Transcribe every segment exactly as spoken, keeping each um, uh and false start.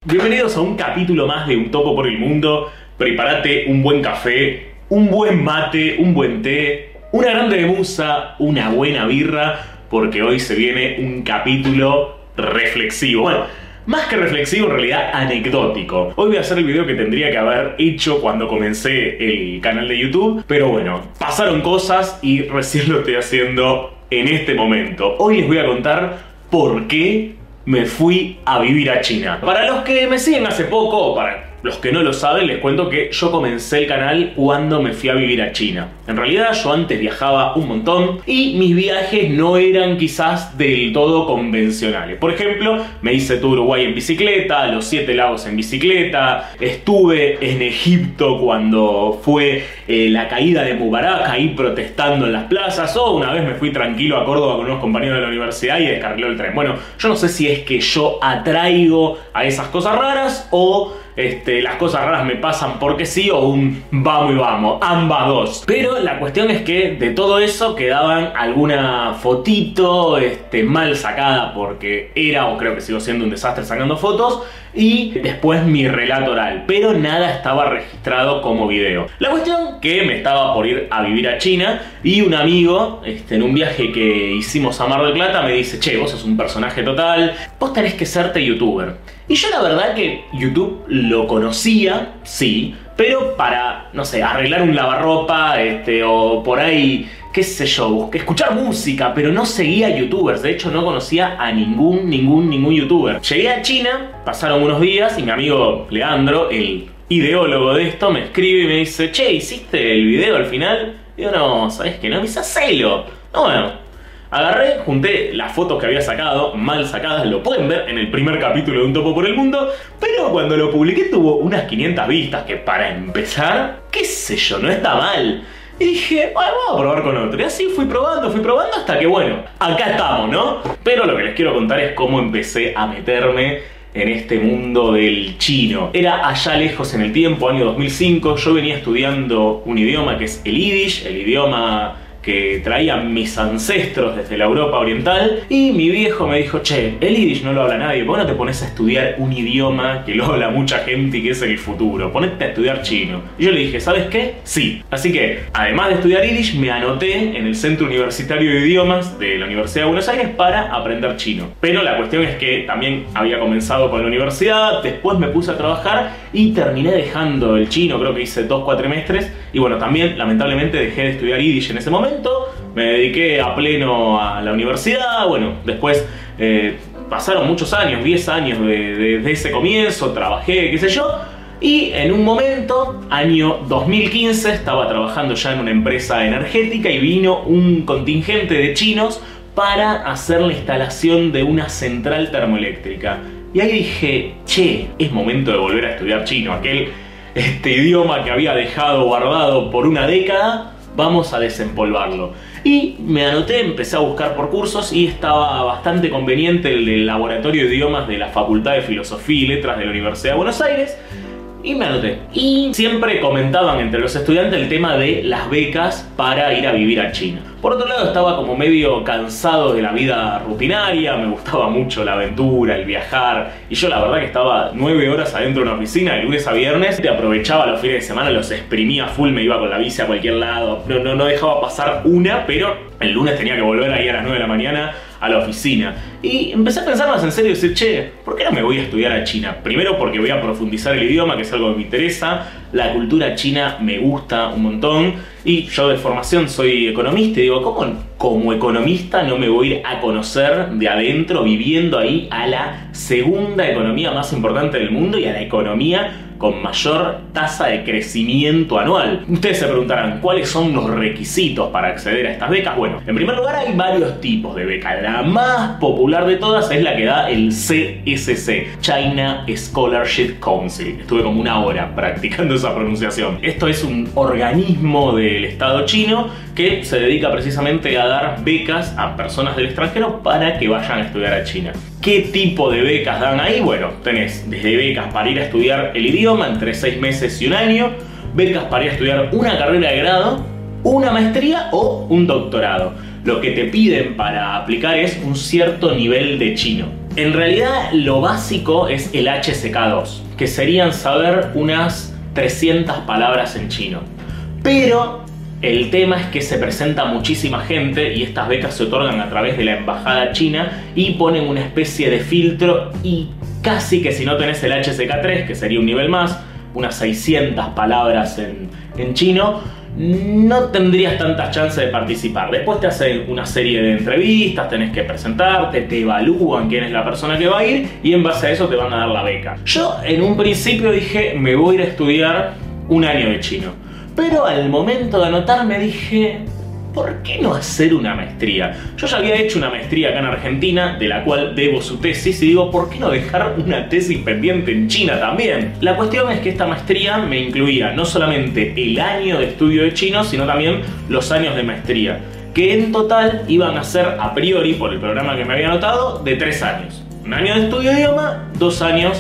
Bienvenidos a un capítulo más de Un Topo por el Mundo. Prepárate un buen café, un buen mate, un buen té, una grande de musa, una buena birra, porque hoy se viene un capítulo reflexivo. Bueno, más que reflexivo, en realidad anecdótico. Hoy voy a hacer el video que tendría que haber hecho cuando comencé el canal de YouTube, pero bueno, pasaron cosas y recién lo estoy haciendo en este momento. Hoy les voy a contar por qué me fui a vivir a China. Para los que me siguen hace poco, o para los que no lo saben, les cuento que yo comencé el canal cuando me fui a vivir a China. En realidad yo antes viajaba un montón y mis viajes no eran quizás del todo convencionales. Por ejemplo, me hice todo Uruguay en bicicleta, los siete lagos en bicicleta, estuve en Egipto cuando fue eh, la caída de Mubarak, ahí protestando en las plazas, o una vez me fui tranquilo a Córdoba con unos compañeros de la universidad y descarriló el tren. Bueno, yo no sé si es que yo atraigo a esas cosas raras o Este, las cosas raras me pasan porque sí, o un vamos y vamos, ambas dos. Pero la cuestión es que de todo eso quedaban alguna fotito este, mal sacada, porque era o creo que sigo siendo un desastre sacando fotos, y después mi relato oral, pero nada estaba registrado como video. La cuestión que me estaba por ir a vivir a China y un amigo este, en un viaje que hicimos a Mar del Plata me dice: che, vos sos un personaje total, vos tenés que serte youtuber. Y yo la verdad que YouTube lo conocía, sí, pero para, no sé, arreglar un lavarropa, este, o por ahí, qué sé yo, busqué escuchar música, pero no seguía youtubers. De hecho no conocía a ningún, ningún, ningún youtuber. Llegué a China, pasaron unos días y mi amigo Leandro, el ideólogo de esto, me escribe y me dice: che, ¿hiciste el video al final? Y yo, no, ¿sabes qué? No, me dice: hacelo. No, bueno. Agarré, junté las fotos que había sacado, mal sacadas, lo pueden ver en el primer capítulo de Un Topo por el Mundo, pero cuando lo publiqué tuvo unas quinientas vistas, que para empezar, qué sé yo, no está mal. Y dije, bueno, vamos a probar con otro. Y así fui probando, fui probando hasta que, bueno, acá estamos, ¿no? Pero lo que les quiero contar es cómo empecé a meterme en este mundo del chino. Era allá lejos en el tiempo, año dos mil cinco, yo venía estudiando un idioma que es el Yiddish, el idioma que traían mis ancestros desde la Europa Oriental, y mi viejo me dijo: che, el Yiddish no lo habla nadie, ¿por qué no te pones a estudiar un idioma que lo habla mucha gente y que es el futuro? Ponete a estudiar chino. Y yo le dije: ¿sabes qué? Sí. Así que, además de estudiar Yiddish, me anoté en el Centro Universitario de Idiomas de la Universidad de Buenos Aires para aprender chino. Pero la cuestión es que también había comenzado con la universidad, después me puse a trabajar y terminé dejando el chino, creo que hice dos cuatrimestres, y bueno, también lamentablemente dejé de estudiar Yiddish en ese momento. Me dediqué a pleno a la universidad. Bueno, después eh, pasaron muchos años, diez años de, de, de ese comienzo, trabajé, qué sé yo, y en un momento, año dos mil quince, estaba trabajando ya en una empresa energética y vino un contingente de chinos para hacer la instalación de una central termoeléctrica. Y ahí dije: che, es momento de volver a estudiar chino, aquel este idioma que había dejado guardado por una década. Vamos a desempolvarlo. Y me anoté, empecé a buscar por cursos y estaba bastante conveniente el del Laboratorio de Idiomas de la Facultad de Filosofía y Letras de la Universidad de Buenos Aires. Y me anoté. Y siempre comentaban entre los estudiantes el tema de las becas para ir a vivir a China. Por otro lado, estaba como medio cansado de la vida rutinaria, me gustaba mucho la aventura, el viajar, y yo la verdad que estaba nueve horas adentro de una oficina de lunes a viernes, te aprovechaba los fines de semana, los exprimía full, me iba con la bici a cualquier lado, no, no, no dejaba pasar una, pero el lunes tenía que volver ahí a las nueve de la mañana a la oficina. Y empecé a pensar más en serio y decir: che, ¿por qué no me voy a estudiar a China? Primero porque voy a profundizar el idioma, que es algo que me interesa, la cultura china me gusta un montón, y yo de formación soy economista y digo: ¿cómo como economista no me voy a ir a conocer de adentro, viviendo ahí, a la segunda economía más importante del mundo y a la economía con mayor tasa de crecimiento anual? Ustedes se preguntarán, ¿cuáles son los requisitos para acceder a estas becas? Bueno, en primer lugar hay varios tipos de becas. La más popular de todas es la que da el C S C, China Scholarship Council. Estuve como una hora practicando esa pronunciación. Esto es un organismo del Estado chino que se dedica precisamente a dar becas a personas del extranjero para que vayan a estudiar a China. ¿Qué tipo de becas dan ahí? Bueno, tenés desde becas para ir a estudiar el idioma entre seis meses y un año, becas para ir a estudiar una carrera de grado, una maestría o un doctorado. Lo que te piden para aplicar es un cierto nivel de chino. En realidad lo básico es el H S K dos, que serían saber unas trescientas palabras en chino. Pero el tema es que se presenta muchísima gente y estas becas se otorgan a través de la embajada china y ponen una especie de filtro y casi que si no tenés el H S K tres, que sería un nivel más, unas seiscientas palabras en, en chino, no tendrías tantas chances de participar. Después te hacen una serie de entrevistas, tenés que presentarte, te evalúan quién es la persona que va a ir y en base a eso te van a dar la beca. Yo en un principio dije, me voy a ir a estudiar un año de chino. Pero al momento de anotarme dije, ¿por qué no hacer una maestría? Yo ya había hecho una maestría acá en Argentina, de la cual debo su tesis, y digo, ¿por qué no dejar una tesis pendiente en China también? La cuestión es que esta maestría me incluía no solamente el año de estudio de chino, sino también los años de maestría, que en total iban a ser, a priori, por el programa que me había anotado, de tres años. Un año de estudio de idioma, dos años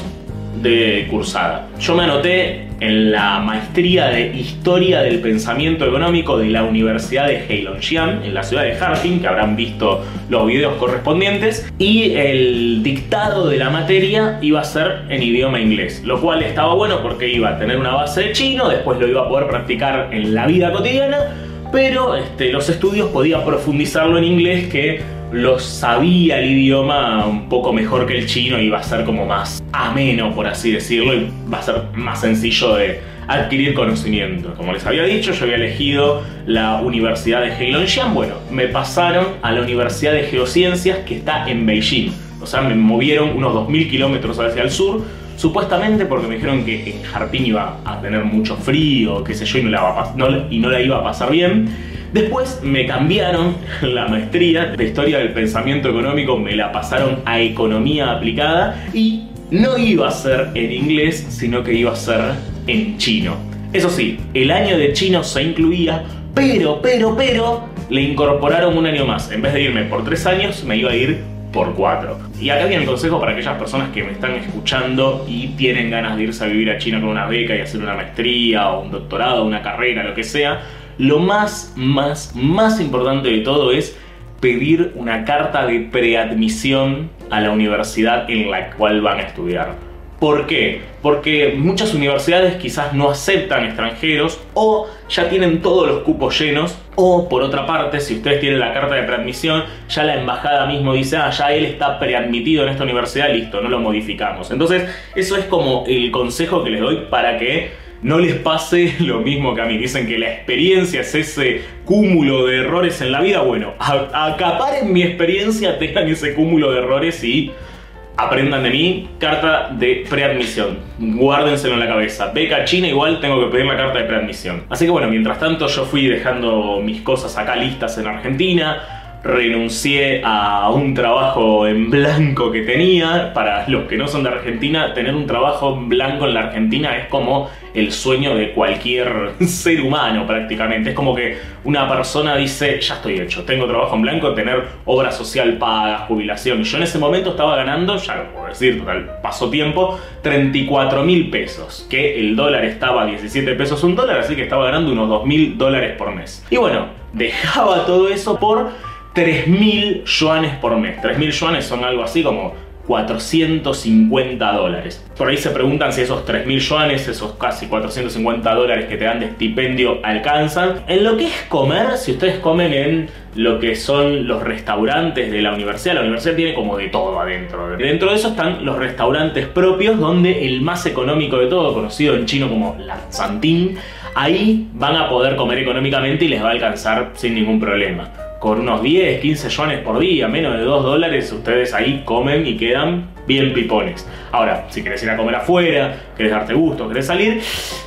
de cursada. Yo me anoté en la maestría de Historia del Pensamiento Económico de la Universidad de Heilongjiang, en la ciudad de Harbin, que habrán visto los videos correspondientes, y el dictado de la materia iba a ser en idioma inglés, lo cual estaba bueno porque iba a tener una base de chino, después lo iba a poder practicar en la vida cotidiana, pero este, los estudios podía profundizarlo en inglés, que lo sabía el idioma un poco mejor que el chino y va a ser como más ameno, por así decirlo, y va a ser más sencillo de adquirir conocimiento. Como les había dicho, yo había elegido la Universidad de Heilongjiang. Bueno, me pasaron a la Universidad de Geociencias, que está en Beijing. O sea, me movieron unos dos mil kilómetros hacia el sur, supuestamente porque me dijeron que en Harbin iba a tener mucho frío, qué sé yo, y no la, no, y no la iba a pasar bien. Después me cambiaron la maestría de Historia del Pensamiento Económico, me la pasaron a Economía Aplicada y no iba a ser en inglés, sino que iba a ser en chino. Eso sí, el año de chino se incluía, pero, pero, pero, le incorporaron un año más. En vez de irme por tres años, me iba a ir por cuatro. Y acá viene el consejo para aquellas personas que me están escuchando y tienen ganas de irse a vivir a China con una beca y hacer una maestría o un doctorado, una carrera, lo que sea. Lo más, más, más importante de todo es pedir una carta de preadmisión a la universidad en la cual van a estudiar. ¿Por qué? Porque muchas universidades quizás no aceptan extranjeros o ya tienen todos los cupos llenos, o por otra parte, si ustedes tienen la carta de preadmisión, ya la embajada mismo dice, ah, ya él está preadmitido en esta universidad, listo, no lo modificamos. Entonces, eso es como el consejo que les doy para que no les pase lo mismo que a mí. Dicen que la experiencia es ese cúmulo de errores en la vida. Bueno, acaparen mi experiencia, tengan ese cúmulo de errores y aprendan de mí. Carta de preadmisión, guárdenselo en la cabeza. Beca china, igual tengo que pedir la carta de preadmisión. Así que bueno, mientras tanto yo fui dejando mis cosas acá listas en Argentina. Renuncié a un trabajo en blanco que tenía. Para los que no son de Argentina, tener un trabajo en blanco en la Argentina es como el sueño de cualquier ser humano prácticamente. Es como que una persona dice, ya estoy hecho, tengo trabajo en blanco, tener obra social paga, jubilación. Y yo en ese momento estaba ganando, ya lo puedo decir, total, pasó tiempo, treinta y cuatro mil pesos. Que el dólar estaba a diecisiete pesos un dólar, así que estaba ganando unos dos mil dólares por mes. Y bueno, dejaba todo eso por tres mil yuanes por mes. tres mil yuanes son algo así como cuatrocientos cincuenta dólares. Por ahí se preguntan si esos tres mil yuanes, esos casi cuatrocientos cincuenta dólares que te dan de estipendio, alcanzan. En lo que es comer, si ustedes comen en lo que son los restaurantes de la universidad, la universidad tiene como de todo adentro. Dentro de eso están los restaurantes propios, donde el más económico de todo, conocido en chino como la Santín, ahí van a poder comer económicamente y les va a alcanzar sin ningún problema. Con unos diez, quince yuanes por día, menos de dos dólares, ustedes ahí comen y quedan bien pipones. Ahora, si querés ir a comer afuera, querés darte gusto, querés salir,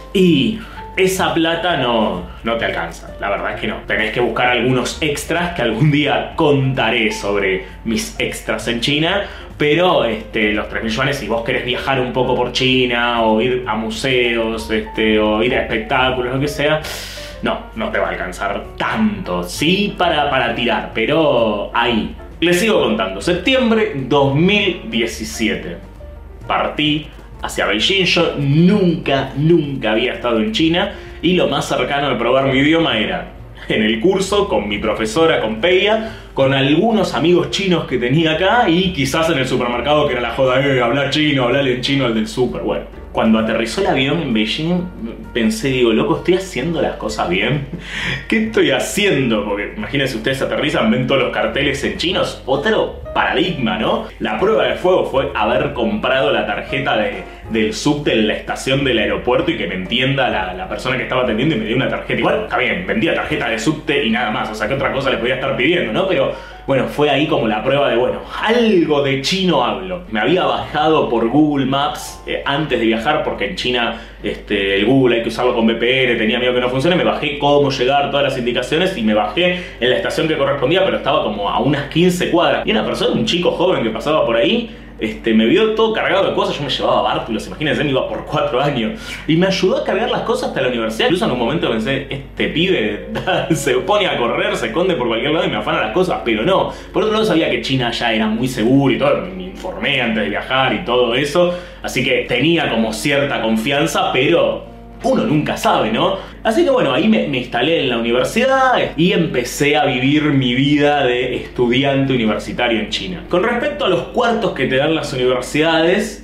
y esa plata no, no te alcanza. La verdad es que no. Tenés que buscar algunos extras, que algún día contaré sobre mis extras en China. Pero este, los tres mil yuanes, si vos querés viajar un poco por China, o ir a museos, este, o ir a espectáculos, lo que sea, no, no te va a alcanzar tanto. Sí, para, para tirar, pero ahí. Les sigo contando. Septiembre dos mil diecisiete. Partí hacia Beijing. Yo nunca, nunca había estado en China. Y lo más cercano de probar mi idioma era en el curso, con mi profesora, con Peia, con algunos amigos chinos que tenía acá y quizás en el supermercado que era la joda, eh, hablar chino, hablarle en chino al del super. Bueno, cuando aterrizó el avión en Beijing pensé, digo, loco, ¿estoy haciendo las cosas bien? ¿Qué estoy haciendo? Porque imagínense, ustedes aterrizan, ven todos los carteles en chinos, otro paradigma, ¿no? La prueba de fuego fue haber comprado la tarjeta de, del subte en la estación del aeropuerto y que me entienda la, la persona que estaba atendiendo y me dio una tarjeta. Igual, está bien, vendía tarjeta de subte y nada más, o sea, ¿qué otra cosa le podía estar pidiendo, no? Pero bueno, fue ahí como la prueba de, bueno, algo de chino hablo. Me había bajado por Google Maps eh, antes de viajar, porque en China este, el Google hay que usarlo con V P N, tenía miedo que no funcione, me bajé cómo llegar, todas las indicaciones y me bajé en la estación que correspondía, pero estaba como a unas quince cuadras. Y una persona, un chico joven que pasaba por ahí, Este, me vio todo cargado de cosas, yo me llevaba bártulos, imagínense, me iba por cuatro años. Y me ayudó a cargar las cosas hasta la universidad. Incluso en un momento pensé, este pibe se pone a correr, se esconde por cualquier lado y me afana las cosas, pero no. Por otro lado sabía que China ya era muy seguro y todo, me informé antes de viajar y todo eso. Así que tenía como cierta confianza, pero uno nunca sabe, ¿no? Así que bueno, ahí me, me instalé en la universidad y empecé a vivir mi vida de estudiante universitario en China. Con respecto a los cuartos que te dan las universidades,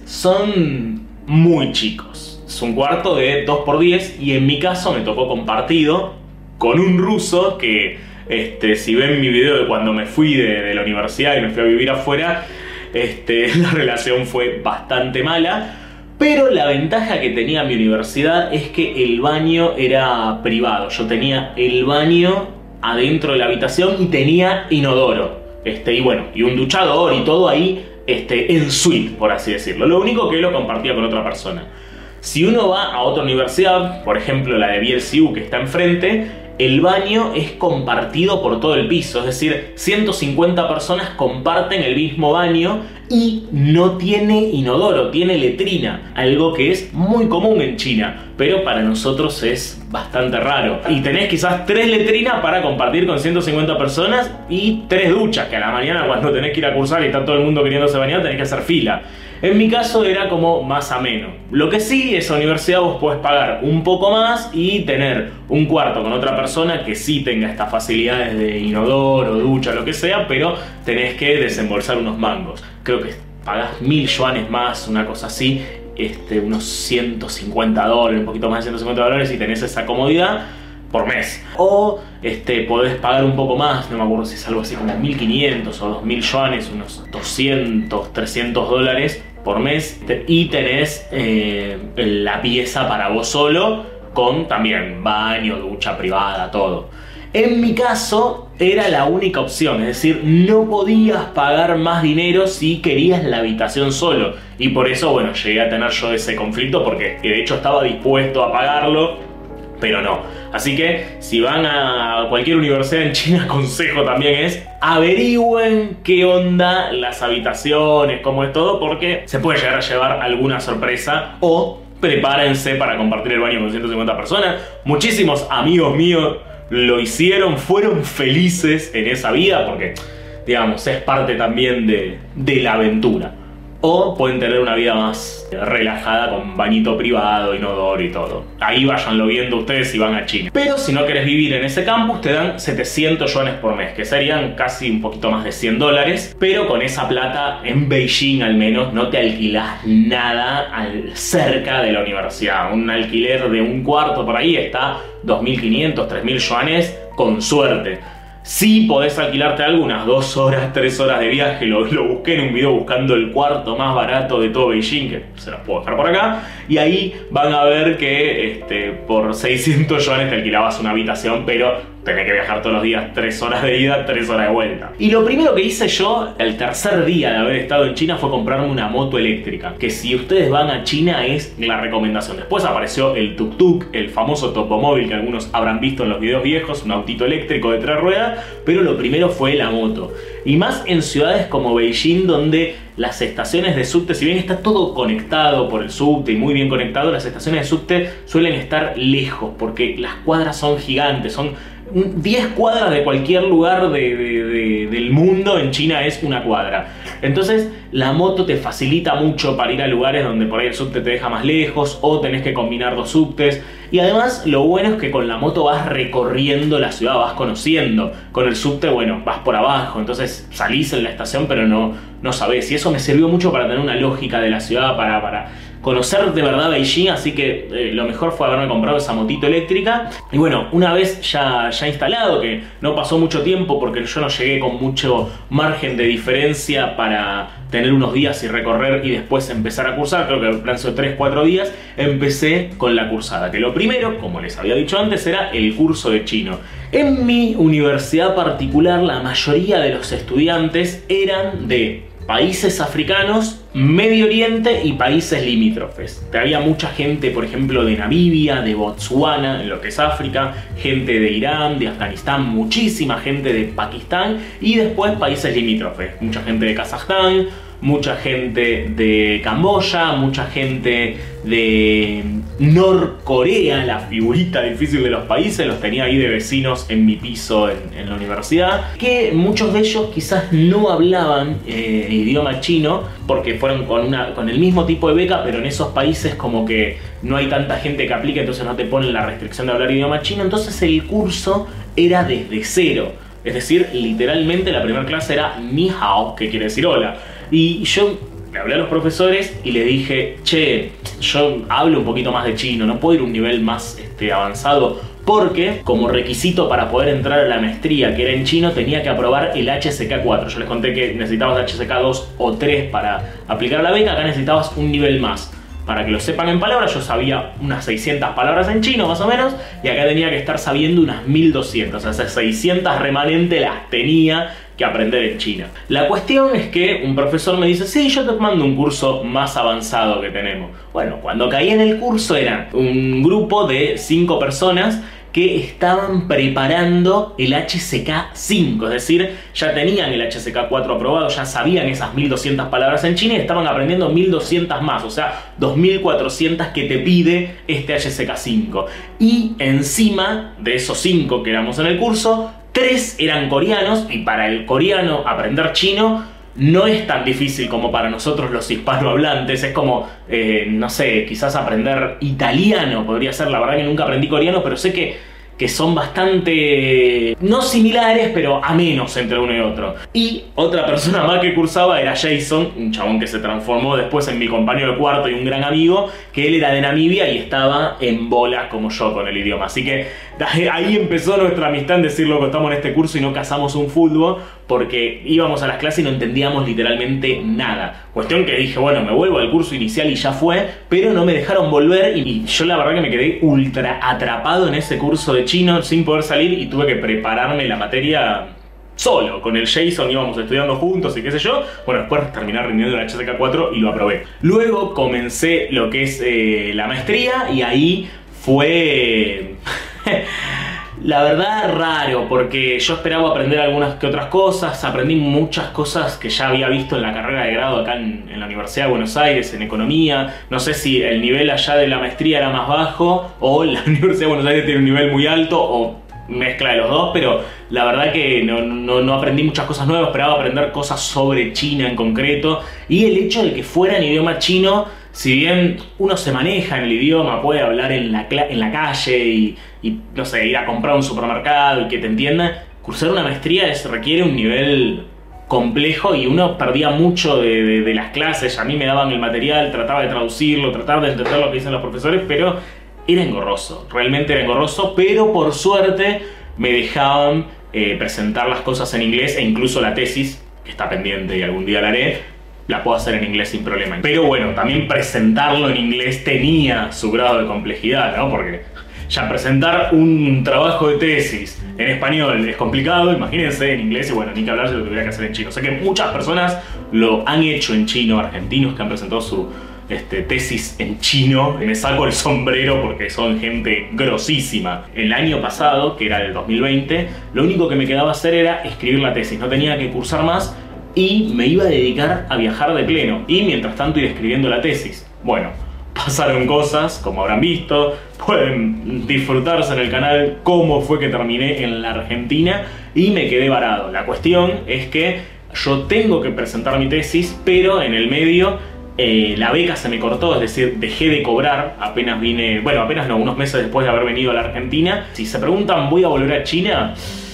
son muy chicos. Es un cuarto de dos por diez y en mi caso me tocó compartido con un ruso que, este, si ven mi video de cuando me fui de, de la universidad y me fui a vivir afuera, este, la relación fue bastante mala. Pero la ventaja que tenía mi universidad es que el baño era privado. Yo tenía el baño adentro de la habitación y tenía inodoro. Este, y bueno, y un duchador y todo ahí este, en suite, por así decirlo. Lo único que lo compartía con otra persona. Si uno va a otra universidad, por ejemplo la de B L C U que está enfrente, el baño es compartido por todo el piso. Es decir, ciento cincuenta personas comparten el mismo baño y no tiene inodoro, tiene letrina, algo que es muy común en China, pero para nosotros es bastante raro. Y tenés quizás tres letrinas para compartir con ciento cincuenta personas y tres duchas, que a la mañana cuando tenés que ir a cursar y está todo el mundo queriéndose bañar tenés que hacer fila. En mi caso era como más ameno. Lo que sí, esa universidad vos podés pagar un poco más y tener un cuarto con otra persona que sí tenga estas facilidades de inodoro, ducha, lo que sea, pero tenés que desembolsar unos mangos. Creo que pagás mil yuanes más, una cosa así, este, unos ciento cincuenta dólares, un poquito más de ciento cincuenta dólares y tenés esa comodidad por mes. O este, podés pagar un poco más, no me acuerdo si es algo así como mil quinientos o dos mil yuanes, unos doscientos, trescientos dólares por mes. Y tenés eh, la pieza para vos solo, con también baño, ducha privada, todo. En mi caso era la única opción, es decir, no podías pagar más dinero si querías la habitación solo. Y por eso, bueno, llegué a tener yo ese conflicto porque de hecho estaba dispuesto a pagarlo, pero no. Así que si van a cualquier universidad en China, consejo también es averigüen qué onda las habitaciones, cómo es todo, porque se puede llegar a llevar alguna sorpresa. O prepárense para compartir el baño con ciento cincuenta personas. Muchísimos amigos míos lo hicieron, fueron felices en esa vida porque, digamos, es parte también de, de la aventura. O pueden tener una vida más relajada con bañito privado, inodoro y todo. Ahí váyanlo viendo ustedes si van a China. Pero si no querés vivir en ese campus, te dan setecientos yuanes por mes, que serían casi un poquito más de cien dólares. Pero con esa plata, en Beijing al menos, no te alquilás nada al, cerca de la universidad. Un alquiler de un cuarto por ahí está dos mil quinientos, tres mil yuanes con suerte. Sí podés alquilarte algunas dos horas, tres horas de viaje. Lo, lo busqué en un video buscando el cuarto más barato de todo Beijing, que se los puedo dejar por acá. Y ahí van a ver que este, por seiscientos yuanes te alquilabas una habitación, pero tenés que viajar todos los días, tres horas de ida, tres horas de vuelta. Y lo primero que hice yo, el tercer día de haber estado en China, fue comprarme una moto eléctrica. Que si ustedes van a China es la recomendación. Después apareció el tuk-tuk, el famoso topomóvil que algunos habrán visto en los videos viejos, un autito eléctrico de tres ruedas. Pero lo primero fue la moto. Y más en ciudades como Beijing, donde las estaciones de subte, si bien está todo conectado por el subte y muy bien conectado, las estaciones de subte suelen estar lejos porque las cuadras son gigantes, son diez cuadras de cualquier lugar de, de, de, del mundo. En China es una cuadra. Entonces la moto te facilita mucho para ir a lugares donde por ahí el subte te deja más lejos o tenés que combinar dos subtes. Y además lo bueno es que con la moto vas recorriendo la ciudad, vas conociendo. Con el subte, bueno, vas por abajo, entonces salís en la estación pero no, no sabés. Y eso me sirvió mucho para tener una lógica de la ciudad, para... para conocer de verdad Beijing, así que eh, lo mejor fue haberme comprado esa motito eléctrica. Y bueno, una vez ya, ya instalado, que no pasó mucho tiempo porque yo no llegué con mucho margen de diferencia para tener unos días y recorrer y después empezar a cursar, creo que el plazo de tres cuatro días, empecé con la cursada. Que lo primero, como les había dicho antes, era el curso de chino. En mi universidad particular, la mayoría de los estudiantes eran de países africanos, Medio Oriente y países limítrofes. Había mucha gente, por ejemplo, de Namibia, de Botsuana, en lo que es África, gente de Irán, de Afganistán, muchísima gente de Pakistán y después países limítrofes. Mucha gente de Kazajstán, mucha gente de Camboya, mucha gente de Norcorea, la figurita difícil de los países, los tenía ahí de vecinos en mi piso en, en la universidad, que muchos de ellos quizás no hablaban eh, idioma chino porque fueron con, una, con el mismo tipo de beca, pero en esos países como que no hay tanta gente que aplique, entonces no te ponen la restricción de hablar idioma chino, entonces el curso era desde cero. Es decir, literalmente la primera clase era Ni Hao, que quiere decir hola. Y yo le hablé a los profesores y les dije, che, yo hablo un poquito más de chino, no puedo ir a un nivel más este, avanzado, porque como requisito para poder entrar a la maestría, que era en chino, tenía que aprobar el H S K cuatro. Yo les conté que necesitabas H S K dos o tres para aplicar la beca, acá necesitabas un nivel más. Para que lo sepan en palabras, yo sabía unas seiscientas palabras en chino más o menos, y acá tenía que estar sabiendo unas mil doscientas, o sea, esas seiscientas remanentes las tenía que aprender en chino. La cuestión es que un profesor me dice, sí, yo te mando un curso más avanzado que tenemos. Bueno, cuando caí en el curso era un grupo de cinco personas que estaban preparando el H S K cinco, es decir, ya tenían el H S K cuatro aprobado, ya sabían esas mil doscientas palabras en chino y estaban aprendiendo mil doscientas más, o sea, dos mil cuatrocientas que te pide este H S K cinco. Y encima de esos cinco que éramos en el curso, tres eran coreanos, y para el coreano aprender chino no es tan difícil como para nosotros los hispanohablantes. Es como, eh, no sé, quizás aprender italiano podría ser. La verdad que nunca aprendí coreano, pero sé que, que son bastante, no similares, pero a menos entre uno y otro. Y otra persona más que cursaba era Jason, un chabón que se transformó después en mi compañero de cuarto y un gran amigo, que él era de Namibia y estaba en bola como yo con el idioma. Así que ahí empezó nuestra amistad en decir, loco, estamos en este curso y no cazamos un fútbol, porque íbamos a las clases y no entendíamos literalmente nada. Cuestión que dije, bueno, me vuelvo al curso inicial y ya fue, pero no me dejaron volver y yo la verdad que me quedé ultra atrapado en ese curso de chino sin poder salir y tuve que prepararme la materia solo. Con el Jason íbamos estudiando juntos y qué sé yo. Bueno, después terminé rindiendo el H S K cuatro y lo aprobé. Luego comencé lo que es eh, la maestría y ahí fue... La verdad, raro, porque yo esperaba aprender algunas que otras cosas. Aprendí muchas cosas que ya había visto en la carrera de grado acá en, en la Universidad de Buenos Aires, en economía. No sé si el nivel allá de la maestría era más bajo o la Universidad de Buenos Aires tiene un nivel muy alto o mezcla de los dos, pero la verdad que no, no, no aprendí muchas cosas nuevas. Esperaba aprender cosas sobre China en concreto, y el hecho de que fuera en idioma chino, si bien uno se maneja en el idioma, puede hablar en la, en la calle y, y, no sé, ir a comprar a un supermercado y que te entiendan, cursar una maestría es, requiere un nivel complejo y uno perdía mucho de, de, de las clases. A mí me daban el material, trataba de traducirlo, trataba de entender lo que dicen los profesores, pero era engorroso, realmente era engorroso, pero por suerte me dejaban eh, presentar las cosas en inglés, e incluso la tesis, que está pendiente y algún día la haré, la puedo hacer en inglés sin problema. Pero bueno, también presentarlo en inglés tenía su grado de complejidad, ¿no? Porque ya presentar un trabajo de tesis en español es complicado, imagínense en inglés, y bueno, ni que hablar si lo tuviera que hacer en chino. Sé que muchas personas lo han hecho en chino, argentinos que han presentado su este, tesis en chino. Me saco el sombrero porque son gente grosísima. El año pasado, que era el dos mil veinte, lo único que me quedaba hacer era escribir la tesis, no tenía que cursar más y me iba a dedicar a viajar de pleno, y mientras tanto ir escribiendo la tesis. Bueno, pasaron cosas, como habrán visto, pueden disfrutarse en el canal cómo fue que terminé en la Argentina y me quedé varado. La cuestión es que yo tengo que presentar mi tesis, pero en el medio eh, la beca se me cortó, es decir, dejé de cobrar apenas vine, bueno, apenas no, unos meses después de haber venido a la Argentina. Si se preguntan, ¿voy a volver a China?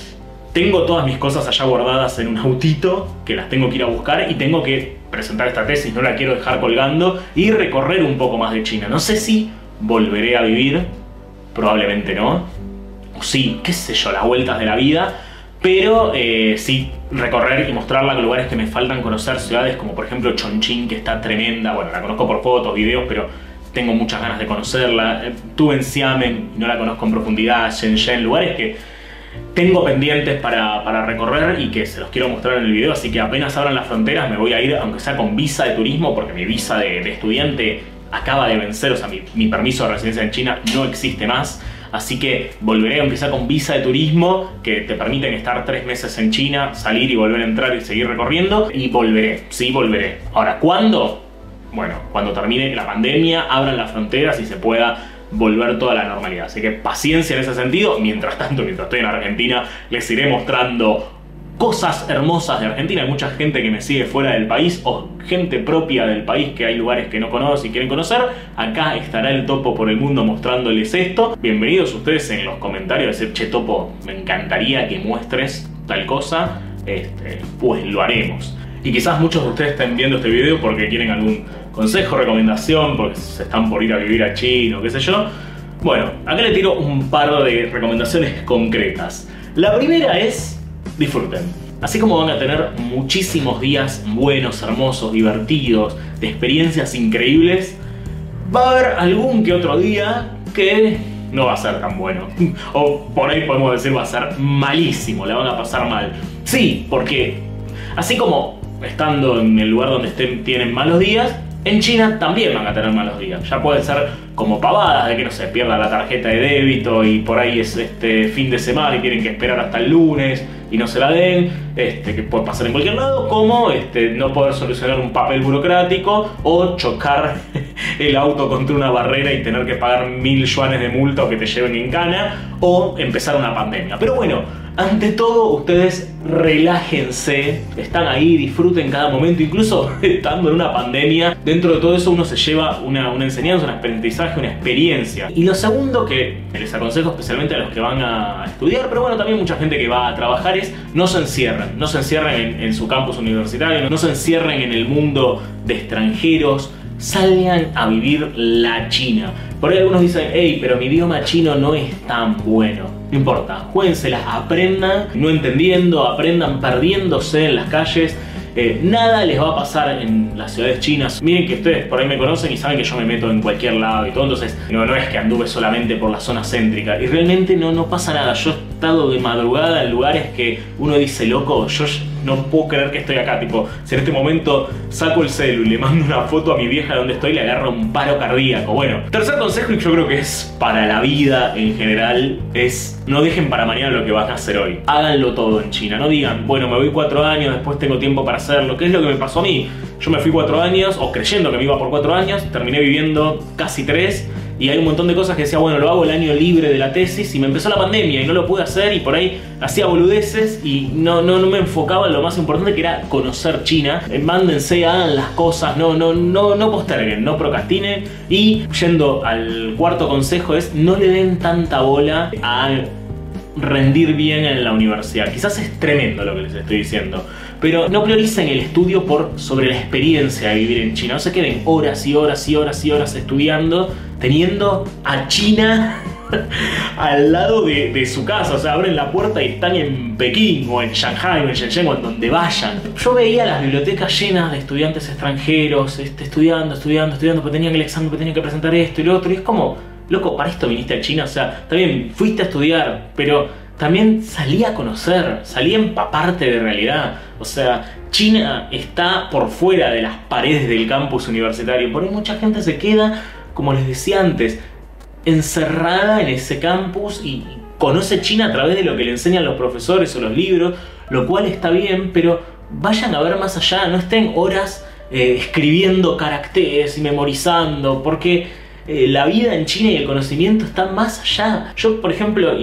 Tengo todas mis cosas allá guardadas en un autito, que las tengo que ir a buscar y tengo que presentar esta tesis, no la quiero dejar colgando y recorrer un poco más de China. No sé si volveré a vivir, probablemente no, o sí, qué sé yo, las vueltas de la vida, pero eh, sí recorrer y mostrarla a lugares que me faltan conocer, ciudades como por ejemplo Chongqing, que está tremenda, bueno, la conozco por fotos, videos, pero tengo muchas ganas de conocerla. Estuve en Xiamen y no la conozco en profundidad, Shenzhen, lugares que tengo pendientes para, para recorrer y que se los quiero mostrar en el video, así que apenas abran las fronteras me voy a ir, aunque sea con visa de turismo, porque mi visa de, de estudiante acaba de vencer, o sea, mi, mi permiso de residencia en China no existe más, así que volveré, aunque sea con visa de turismo, que te permiten estar tres meses en China, salir y volver a entrar y seguir recorriendo, y volveré, sí, volveré. Ahora, ¿cuándo? Bueno, cuando termine la pandemia, abran las fronteras y se pueda volver toda la normalidad. Así que paciencia en ese sentido. Mientras tanto, mientras estoy en Argentina, les iré mostrando cosas hermosas de Argentina. Hay mucha gente que me sigue fuera del país o gente propia del país que hay lugares que no conocen y quieren conocer. Acá estará el Topo por el mundo mostrándoles esto. Bienvenidos ustedes en los comentarios. Decir, che Topo, me encantaría que muestres tal cosa. Este, pues lo haremos. Y quizás muchos de ustedes estén viendo este video porque quieren algún consejo, recomendación, porque se están por ir a vivir a China o qué sé yo. Bueno, acá le tiro un par de recomendaciones concretas. La primera es: disfruten. Así como van a tener muchísimos días buenos, hermosos, divertidos, de experiencias increíbles, va a haber algún que otro día que no va a ser tan bueno. O por ahí podemos decir va a ser malísimo, la van a pasar mal. Sí, porque así como estando en el lugar donde estén tienen malos días, en China también van a tener malos días. Ya puede ser como pavadas de que no se pierda la tarjeta de débito y por ahí es este fin de semana y tienen que esperar hasta el lunes y no se la den, este, que puede pasar en cualquier lado, como este, no poder solucionar un papel burocrático o chocar el auto contra una barrera y tener que pagar mil yuanes de multa o que te lleven en cana, o empezar una pandemia. Pero bueno, ante todo, ustedes relájense, están ahí, disfruten cada momento, incluso estando en una pandemia. Dentro de todo eso uno se lleva una, una enseñanza, un aprendizaje, una experiencia. Y lo segundo que les aconsejo especialmente a los que van a estudiar, pero bueno, también mucha gente que va a trabajar, es no se encierren, no se encierren en, en su campus universitario, no se encierren en el mundo de extranjeros, salgan a vivir la China. Por ahí algunos dicen, hey, pero mi idioma chino no es tan bueno. No importa, juéguensela, aprendan no entendiendo, aprendan perdiéndose en las calles. Eh, nada les va a pasar en las ciudades chinas. Miren que ustedes por ahí me conocen y saben que yo me meto en cualquier lado y todo, entonces no, no es que anduve solamente por la zona céntrica. Y realmente no, no pasa nada. Yo he estado de madrugada en lugares que uno dice, loco, yo no puedo creer que estoy acá. Tipo, si en este momento saco el celu y le mando una foto a mi vieja de donde estoy, le agarro un paro cardíaco. Bueno, tercer consejo, y yo creo que es para la vida en general, es no dejen para mañana lo que van a hacer hoy. Háganlo todo en China. No digan, bueno, me voy cuatro años, después tengo tiempo para hacerlo. ¿Qué es lo que me pasó a mí? Yo me fui cuatro años, o creyendo que me iba por cuatro años, terminé viviendo casi tres. Y hay un montón de cosas que decía, bueno, lo hago el año libre de la tesis, y me empezó la pandemia y no lo pude hacer, y por ahí hacía boludeces y no, no, no me enfocaba en lo más importante, que era conocer China. Eh, mándense, hagan las cosas, no, no, no, no posterguen, no procrastinen. Y yendo al cuarto consejo es, no le den tanta bola a rendir bien en la universidad. Quizás es tremendo lo que les estoy diciendo, pero no prioricen el estudio por sobre la experiencia de vivir en China. No se queden horas y horas y horas y horas estudiando, teniendo a China al lado de, de su casa. O sea, abren la puerta y están en Pekín o en Shanghai o en Shenzhen o en donde vayan. Yo veía las bibliotecas llenas de estudiantes extranjeros, este, estudiando, estudiando, estudiando, porque tenían el examen, porque tenían que presentar esto y lo otro. Y es como, loco, para esto viniste a China. O sea, también fuiste a estudiar, pero también salí a conocer, salí a empaparte de realidad. O sea, China está por fuera de las paredes del campus universitario. Por ahí mucha gente se queda, como les decía antes, encerrada en ese campus y conoce China a través de lo que le enseñan los profesores o los libros, lo cual está bien, pero vayan a ver más allá. No estén horas eh, escribiendo caracteres y memorizando, porque eh, la vida en China y el conocimiento están más allá. Yo, por ejemplo, y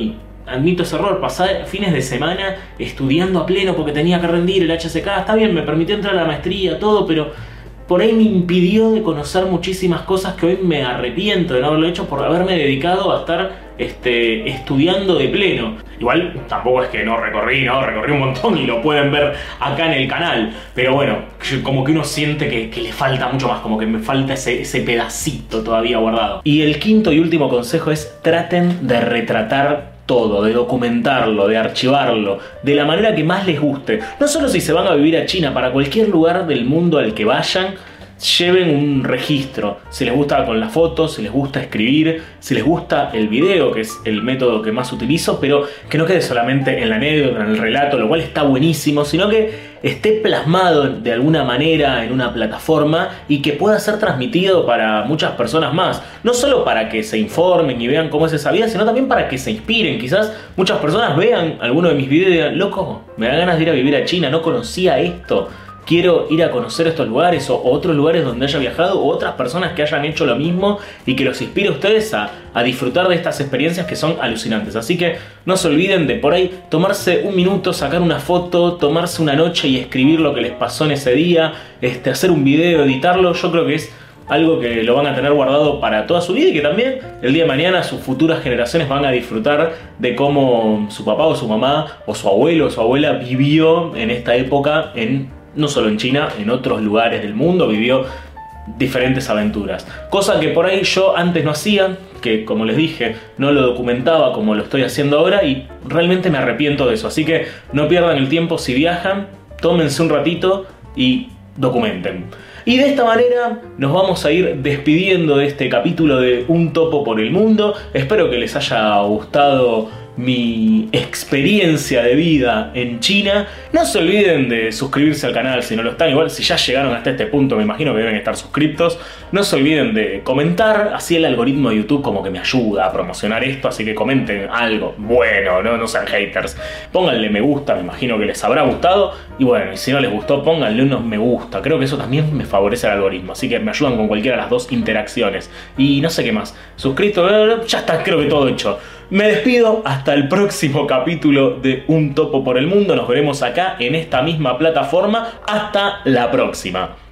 admito ese error, pasé fines de semana estudiando a pleno porque tenía que rendir el H S K. Está bien, me permitió entrar a la maestría, todo, pero por ahí me impidió de conocer muchísimas cosas que hoy me arrepiento de no haberlo hecho por haberme dedicado a estar este, estudiando de pleno. Igual tampoco es que no recorrí, no, recorrí un montón y lo pueden ver acá en el canal. Pero bueno, como que uno siente que, que le falta mucho más, como que me falta ese, ese pedacito todavía guardado. Y el quinto y último consejo es: traten de retratar todo, de documentarlo, de archivarlo, de la manera que más les guste. No solo si se van a vivir a China, para cualquier lugar del mundo al que vayan, lleven un registro. Si les gusta con las fotos, si les gusta escribir, si les gusta el video, que es el método que más utilizo, pero que no quede solamente en la anécdota, en el relato, lo cual está buenísimo, sino que esté plasmado de alguna manera en una plataforma y que pueda ser transmitido para muchas personas más. No solo para que se informen y vean cómo es esa vida, sino también para que se inspiren. Quizás muchas personas vean alguno de mis videos y digan: loco, me da ganas de ir a vivir a China, no conocía esto. Quiero ir a conocer estos lugares o otros lugares donde haya viajado, o otras personas que hayan hecho lo mismo y que los inspire a ustedes a, a disfrutar de estas experiencias que son alucinantes. Así que no se olviden de por ahí tomarse un minuto, sacar una foto, tomarse una noche y escribir lo que les pasó en ese día, este, hacer un video, editarlo. Yo creo que es algo que lo van a tener guardado para toda su vida y que también el día de mañana sus futuras generaciones van a disfrutar de cómo su papá o su mamá o su abuelo o su abuela vivió en esta época en... no solo en China, en otros lugares del mundo, vivió diferentes aventuras. Cosa que por ahí yo antes no hacía, que como les dije, no lo documentaba como lo estoy haciendo ahora y realmente me arrepiento de eso. Así que no pierdan el tiempo si viajan, tómense un ratito y documenten. Y de esta manera nos vamos a ir despidiendo de este capítulo de Un Topo por el Mundo. Espero que les haya gustado mi experiencia de vida en China. No se olviden de suscribirse al canal si no lo están. Igual si ya llegaron hasta este punto me imagino que deben estar suscriptos. No se olviden de comentar, así el algoritmo de YouTube como que me ayuda a promocionar esto. Así que comenten algo bueno, no, no sean haters. Pónganle me gusta, me imagino que les habrá gustado. Y bueno, y si no les gustó, pónganle unos me gusta. Creo que eso también me favorece al algoritmo. Así que me ayudan con cualquiera de las dos interacciones. Y no sé qué más. Suscrito, ya está, creo que todo hecho. Me despido hasta el próximo capítulo de Un Topo por el Mundo. Nos veremos acá en esta misma plataforma. Hasta la próxima.